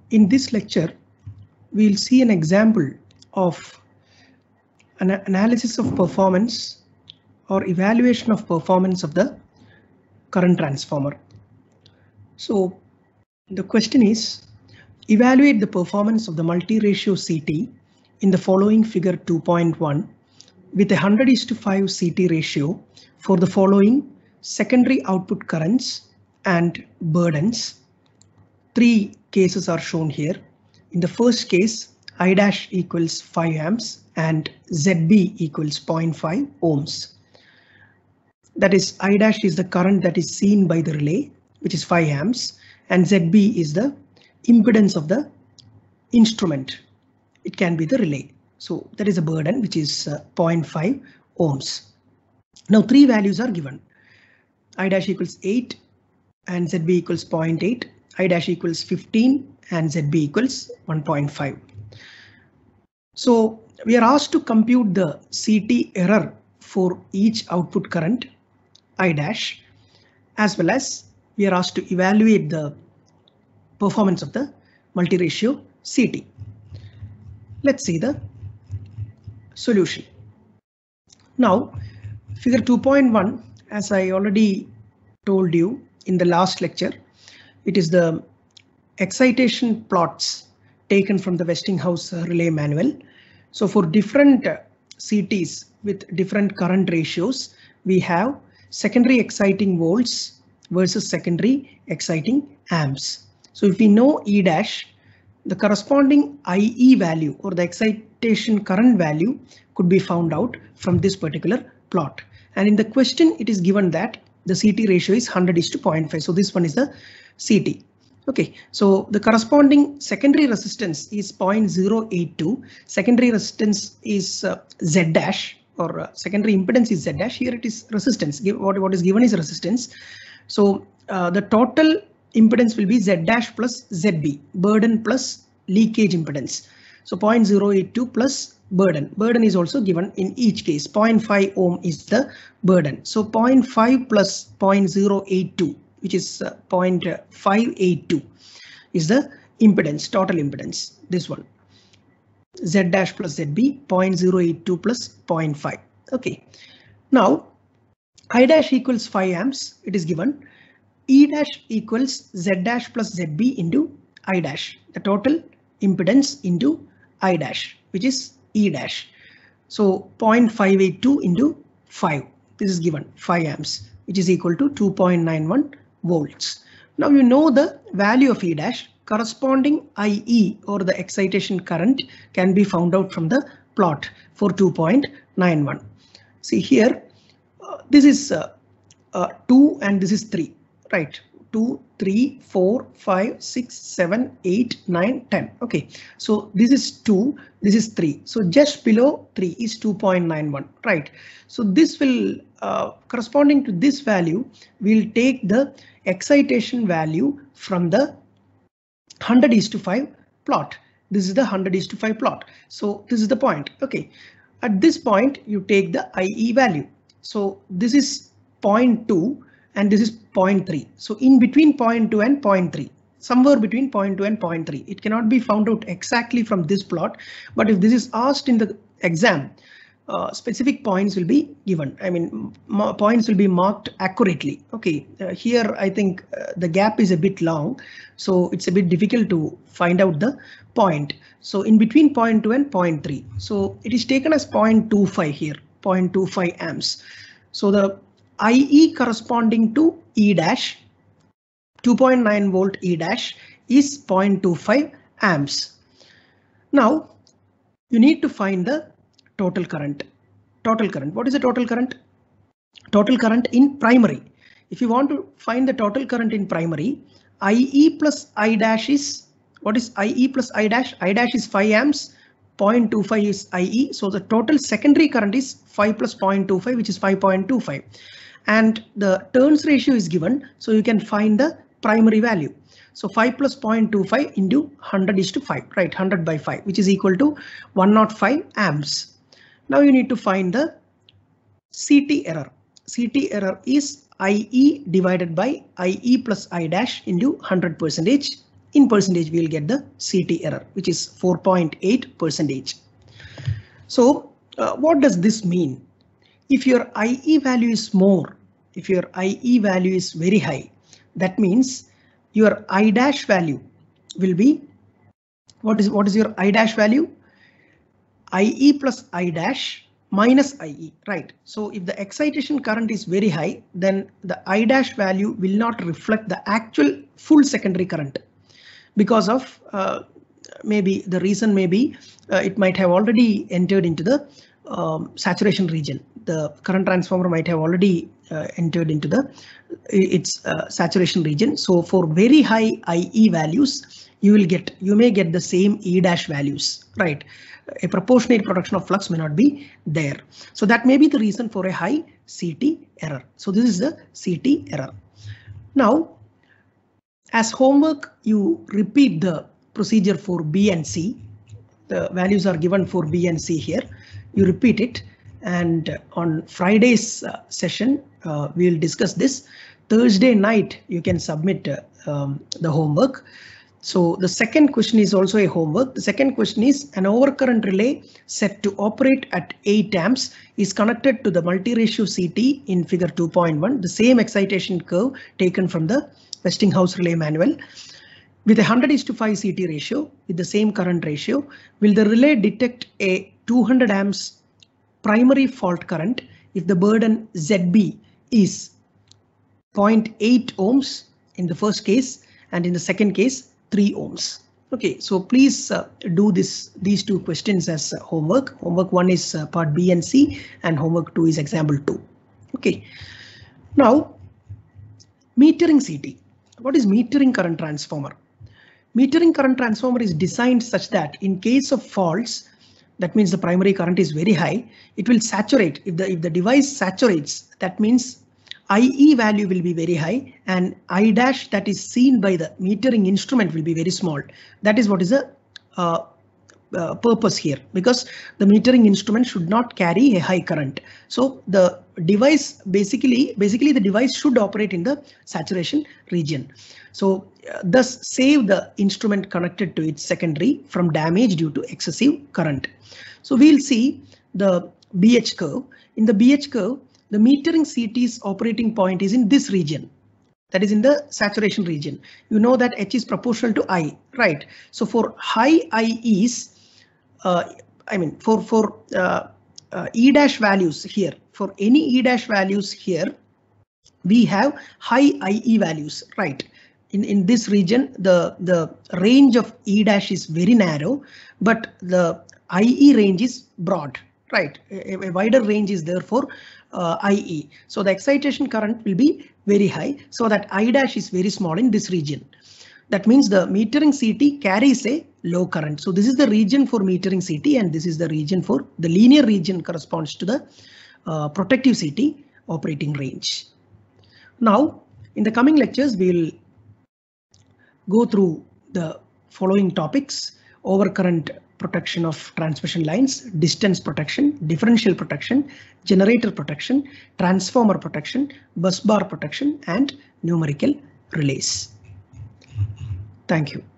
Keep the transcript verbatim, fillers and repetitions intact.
In this lecture, we'll see an example of an analysis of performance or evaluation of performance of the current transformer. So the question is, evaluate the performance of the multi-ratio C T in the following figure two point one with a one hundred is to five C T ratio for the following secondary output currents and burdens. Three cases are shown here. In the first case, I dash equals five amps and Z B equals zero point five ohms. That is, I dash is the current that is seen by the relay, which is five amps, and Z B is the impedance of the instrument. It can be the relay. So that is a burden, which is uh, zero point five ohms. Now three values are given. I dash equals eight and Z B equals zero point eight. I dash equals fifteen and Z B equals one point five. So we are asked to compute the C T error for each output current I dash, as well as we are asked to evaluate the performance of the multi-ratio C T. Let's see the solution. Now, figure two point one, as I already told you in the last lecture, it is the excitation plots taken from the Westinghouse relay manual. So for different C Ts with different current ratios, we have secondary exciting volts versus secondary exciting amps. So if we know E dash, the corresponding I E value or the excitation current value could be found out from this particular plot. And in the question, it is given that the C T ratio is one hundred is to zero point five. So this one is the C T. OK, so the corresponding secondary resistance is zero point zero eight two. Secondary resistance is uh, Z dash, or uh, secondary impedance is Z dash. Here it is resistance. What, what is given is resistance. So uh, the total impedance will be Z dash plus Z B, burden plus leakage impedance. So zero point zero eight two plus burden. Burden is also given in each case. zero point five ohm is the burden. So zero point five plus zero point zero eight two, which is uh, zero point five eight two, is the impedance, total impedance. This one. Z dash plus Z B, zero point zero eight two plus zero point five. OK. Now, I dash equals five amps. It is given. E dash equals Z dash plus Z B into I dash. The total impedance into I dash, which is E dash. So zero point five eight two into five. This is given five amps, which is equal to two point nine one volts. Now you know the value of E dash. Corresponding I E or the excitation current can be found out from the plot for two point nine one. See here, uh, this is uh, uh, two and this is three, right? two, three, four, five, six, seven, eight, nine, ten. OK, so this is two, this is three. So just below three is two point nine one, right? So this will uh, corresponding to this value, we'll take the excitation value from the one hundred is to five plot. This is the one hundred is to five plot. So this is the point. OK, at this point, you take the I E value. So this is zero point two and this is zero point three. So in between zero point two and zero point three, somewhere between zero point two and zero point three. It cannot be found out exactly from this plot. But if this is asked in the exam, uh, specific points will be given. I mean, points will be marked accurately. OK, uh, here I think uh, the gap is a bit long, so it's a bit difficult to find out the point. So in between zero point two and zero point three. So it is taken as zero point two five here, zero point two five amps. So the I E corresponding to E dash, two point nine volt E dash, is zero point two five amps. Now you need to find the total current. Total current. What is the total current? Total current in primary. If you want to find the total current in primary, I E plus I dash is, what is I E plus I dash? I dash is five amps, zero point two five is I E. So the total secondary current is five plus zero point two five, which is five point two five. And the turns ratio is given, so you can find the primary value. So five plus zero point two five into one hundred is to five, right? one hundred by five, which is equal to one hundred five amps. Now you need to find the C T error. C T error is I E divided by I E plus I dash into one hundred percentage in percentage we will get the C T error, which is four point eight percentage. So uh, what does this mean? If your I E value is more, if your I E value is very high, that means your I dash value will be, what is what is your I dash value? I E plus I dash minus I E, right? So if the excitation current is very high, then the I dash value will not reflect the actual full secondary current, because of uh, maybe the reason maybe uh, it might have already entered into the um, saturation region. The current transformer might have already uh, entered into the its uh, saturation region. So for very high I E values, you will get you may get the same E dash values, right? A proportionate production of flux may not be there. So that may be the reason for a high C T error. So this is the C T error. Now, as homework, you repeat the procedure for B and C. The values are given for B and C here. You repeat it, and on Friday's uh, session, uh, we will discuss this. Thursday night, you can submit uh, um, the homework. So the second question is also a homework. The second question is, an overcurrent relay set to operate at eight amps is connected to the multi-ratio C T in figure two point one, the same excitation curve taken from the Westinghouse relay manual. With a one hundred is to five C T ratio, with the same current ratio, will the relay detect a two hundred amps primary fault current if the burden Z B is zero point eight ohms in the first case, and in the second case three ohms. Okay, so please uh, do this these two questions as uh, homework. Homework one is uh, part B and C, and homework two is example two. Okay, now metering C T. What is metering current transformer? Metering current transformer is designed such that in case of faults, that means the primary current is very high, it will saturate. If the if the device saturates, that means I E value will be very high and I dash that is seen by the metering instrument will be very small. That is what is the uh, uh, purpose here, because the metering instrument should not carry a high current. So the device basically basically the device should operate in the saturation region. So uh, thus save the instrument connected to its secondary from damage due to excessive current. So we'll see the B H curve. In the B H curve, the metering C T's operating point is in this region, that is in the saturation region. You know that H is proportional to I, right? So for high I Es, uh, I mean for for uh, uh, E dash values here, for any E dash values here, we have high I E values, right? In in this region, the the range of E dash is very narrow, but the I E range is broad, right? A, a wider range is there for uh, I E. So the excitation current will be very high, so that I dash is very small in this region. That means the metering C T carries a low current. So this is the region for metering C T, and this is the region for the linear region corresponds to the uh, protective C T operating range. Now, in the coming lectures, we will go through the following topics: overcurrent protection of transmission lines, distance protection, differential protection, generator protection, transformer protection, busbar protection, and numerical relays. Thank you.